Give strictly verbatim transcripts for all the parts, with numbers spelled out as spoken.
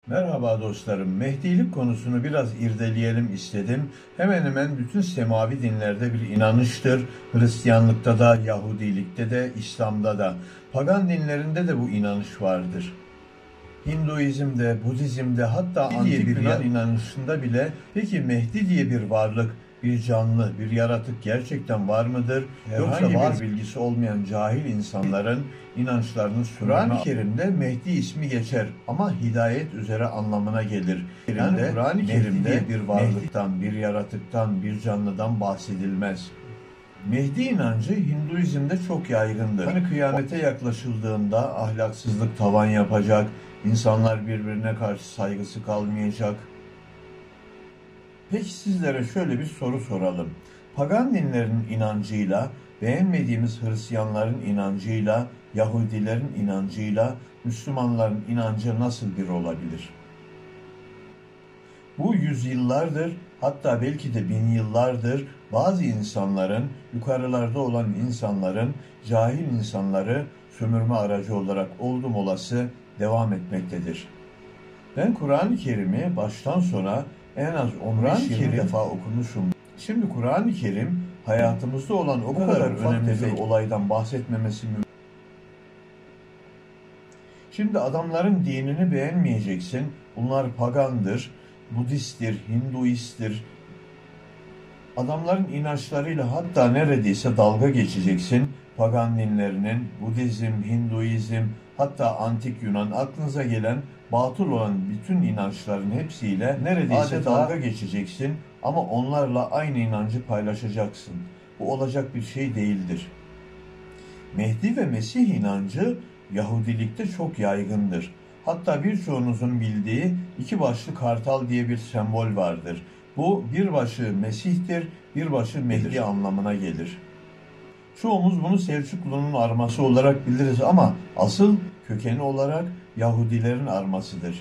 Merhaba dostlarım. Mehdilik konusunu biraz irdeleyelim istedim. Hemen hemen bütün semavi dinlerde bir inanıştır. Hristiyanlıkta da, Yahudilikte de, İslam'da da. Pagan dinlerinde de bu inanış vardır. Hinduizm'de, Budizm'de, hatta antik Yunan inanışında bile peki Mehdi diye bir varlık, bir canlı, bir yaratık gerçekten var mıdır? Yoksa bir bilgisi olmayan cahil insanların inançlarını Kur'an-ı Kerim'de Mehdi ismi geçer ama hidayet üzere anlamına gelir. Yani Kur'an-ı Kerim'de bir varlıktan, bir yaratıktan, bir canlıdan bahsedilmez. Mehdi inancı Hinduizm'de çok yaygındır. Hani kıyamete yaklaşıldığında ahlaksızlık tavan yapacak, insanlar birbirine karşı saygısı kalmayacak. Peki sizlere şöyle bir soru soralım. Pagan dinlerin inancıyla, beğenmediğimiz Hristiyanların inancıyla, Yahudilerin inancıyla, Müslümanların inancı nasıl bir olabilir? Bu yüzyıllardır, hatta belki de bin yıllardır bazı insanların, yukarılarda olan insanların, cahil insanları sömürme aracı olarak oldum olası devam etmektedir. Ben Kur'an-ı Kerim'i baştan sona en az on beş yirmi defa okumuşum. Şimdi Kur'an-ı Kerim hayatımızda olan o kadar, kadar önemli bir olaydan bahsetmemesi mümkün. Şimdi adamların dinini beğenmeyeceksin. Bunlar pagandır, Budisttir, Hinduisttir. Adamların inançlarıyla hatta neredeyse dalga geçeceksin. Pagan dinlerinin, Budizm, Hinduizm, hatta antik Yunan, aklınıza gelen batıl olan bütün inançların hepsiyle neredeyse adeta dalga geçeceksin ama onlarla aynı inancı paylaşacaksın. Bu olacak bir şey değildir. Mehdi ve Mesih inancı Yahudilikte çok yaygındır. Hatta birçoğunuzun bildiği iki başlı kartal diye bir sembol vardır. Bu bir başı Mesih'tir, bir başı Mehdi anlamına gelir. Çoğumuz bunu Selçuklu'nun arması olarak biliriz ama asıl kökeni olarak Yahudilerin armasıdır.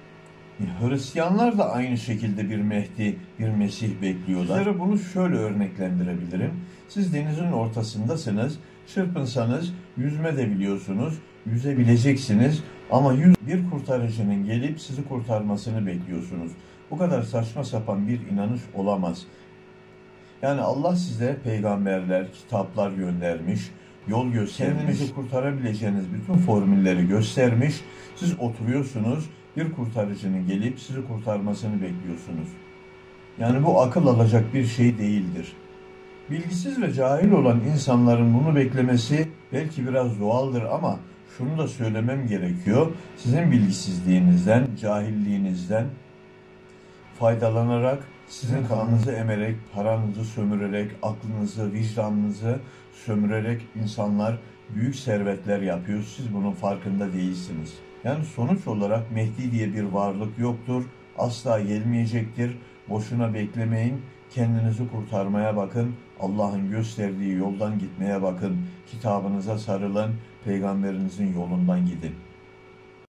Hristiyanlar da aynı şekilde bir Mehdi, bir Mesih bekliyorlar. Sizlere bunu şöyle örneklendirebilirim. Siz denizin ortasındasınız, çırpınsanız yüzme de biliyorsunuz, yüzebileceksiniz ama yüz bir kurtarıcının gelip sizi kurtarmasını bekliyorsunuz. Bu kadar saçma sapan bir inanış olamaz. Yani Allah size peygamberler, kitaplar göndermiş, yol göstermiş, kendinizi kurtarabileceğiniz bütün formülleri göstermiş. Siz oturuyorsunuz, bir kurtarıcının gelip sizi kurtarmasını bekliyorsunuz. Yani bu akıl alacak bir şey değildir. Bilgisiz ve cahil olan insanların bunu beklemesi belki biraz doğaldır ama şunu da söylemem gerekiyor. Sizin bilgisizliğinizden, cahilliğinizden faydalanarak, sizin kanınızı emerek, paranızı sömürerek, aklınızı, vicdanınızı sömürerek insanlar büyük servetler yapıyor. Siz bunun farkında değilsiniz. Yani sonuç olarak Mehdi diye bir varlık yoktur. Asla gelmeyecektir. Boşuna beklemeyin. Kendinizi kurtarmaya bakın. Allah'ın gösterdiği yoldan gitmeye bakın. Kitabınıza sarılın. Peygamberinizin yolundan gidin.